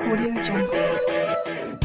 Audio Jungle.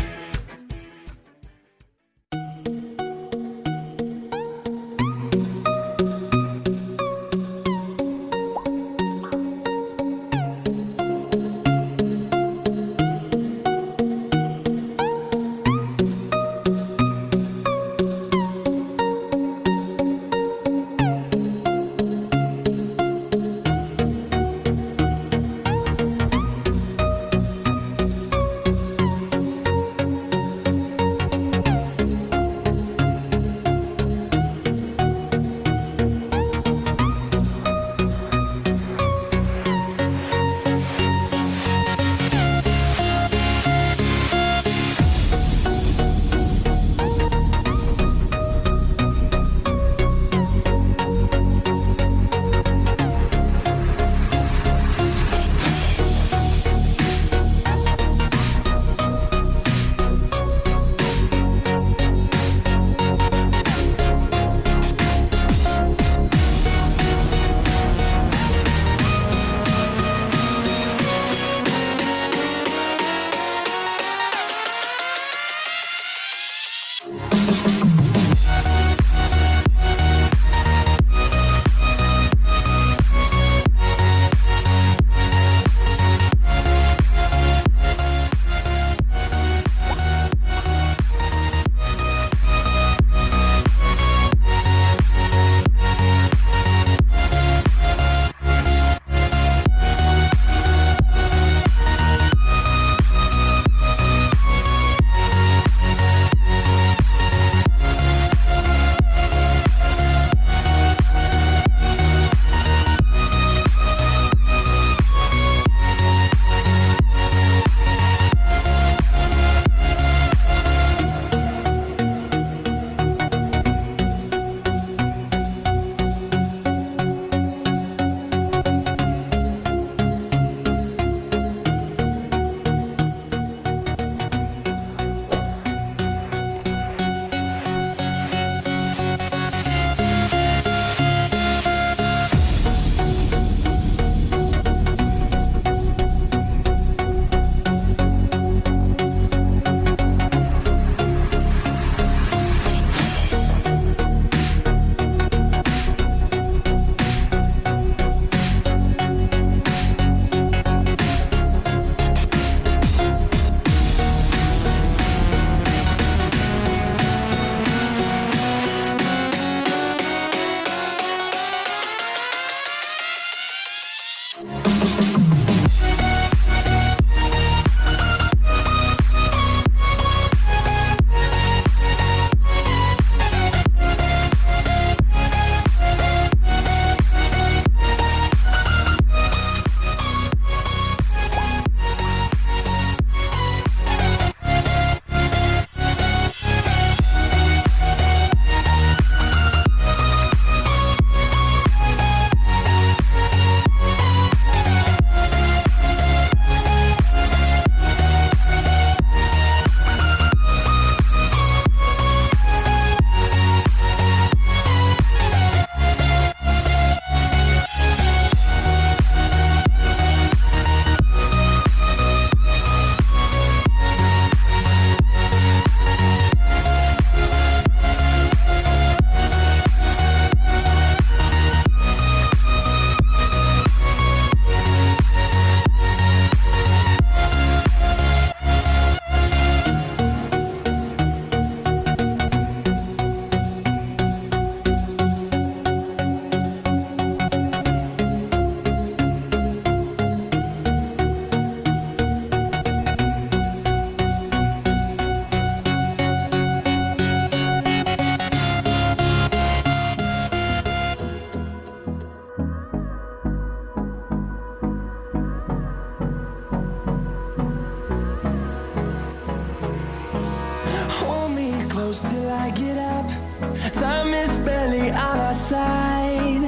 Till I get up, time is barely on our side.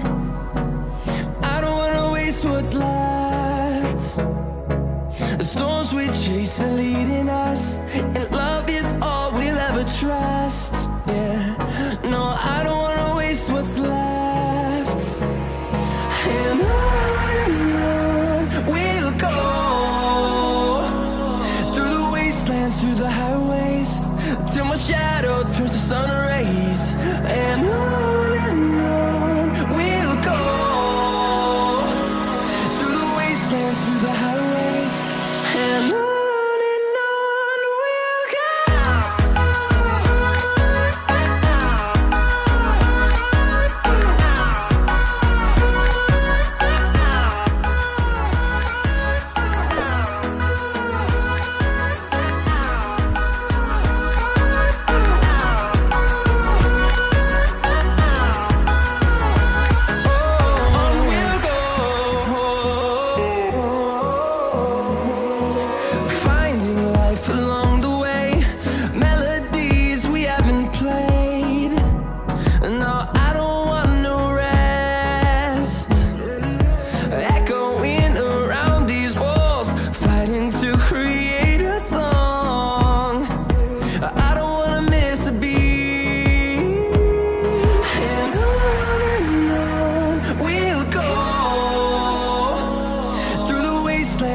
I don't wanna waste what's left. The storms we chase are leading us, and love is all we'll ever trust. Yeah, no, I don't wanna waste what's left. And on we'll go,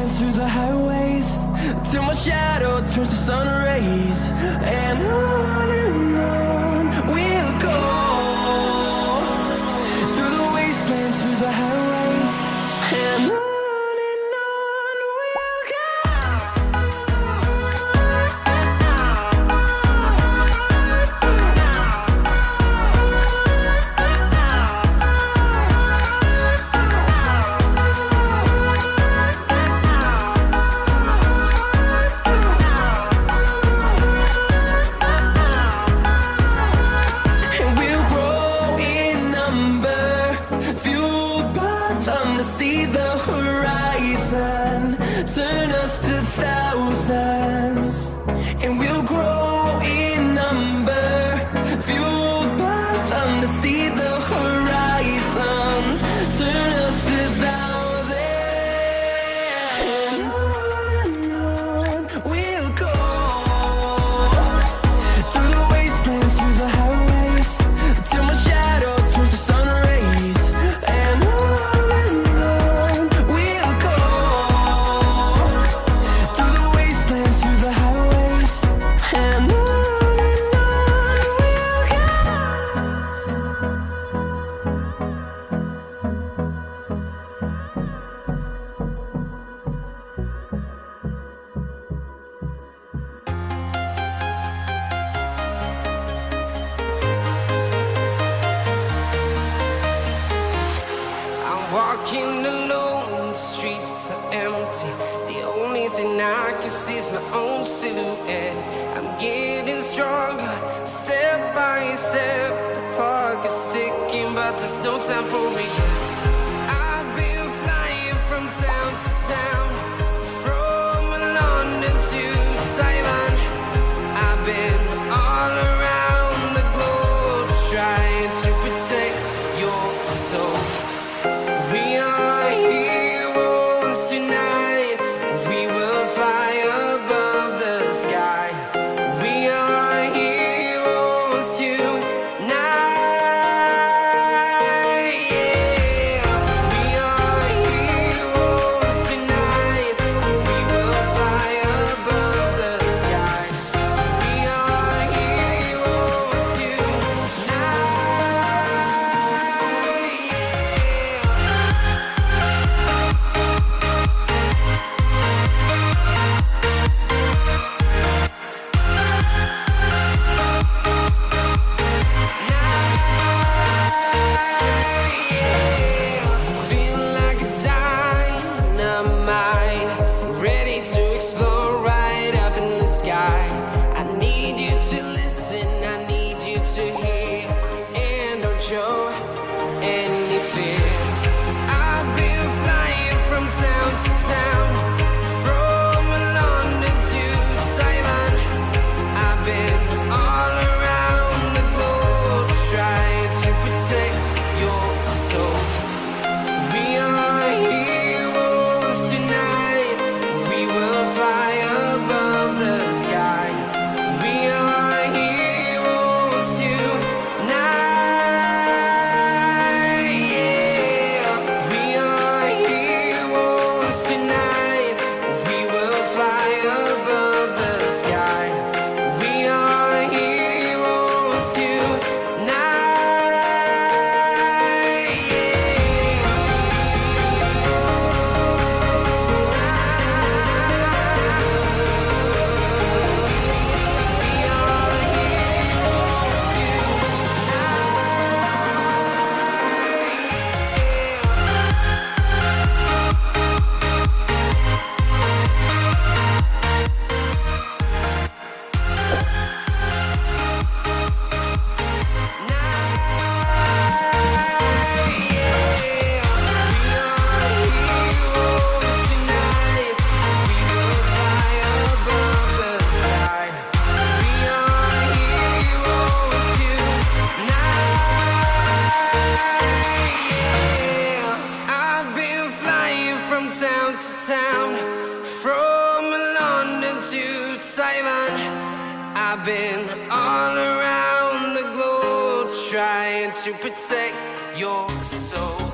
wastelands, through the highways, till my shadow turns to sun rays. And on we'll go, through the wastelands, through the highways, and on we'll go. See the horizon, turn us to thousands, and we'll grow in number, fueled by them to see the horizon, turn us to thousands. And on we'll go, through the wastelands, through the highways, till my shadow turns to sun rays. And walking alone, the streets are empty. The only thing I can see is my own silhouette. I'm getting stronger, step by step. The clock is ticking, but there's no time for regrets. I've been flying from town to town, from London to Taiwan. I've been all around the globe, trying to protect your soul. We are heroes tonight. We will fly above the sky. We are heroes tonight. Yeah. We are heroes tonight. We will fly above the sky. We are heroes tonight. Show any fear. I've been flying from town to town, from London to Taiwan. I've been all around the globe, trying to protect your soul. We are heroes tonight. We will fly above the sky. We are heroes tonight. Town to town, from London to Taiwan. I've been all around the globe, trying to protect your soul.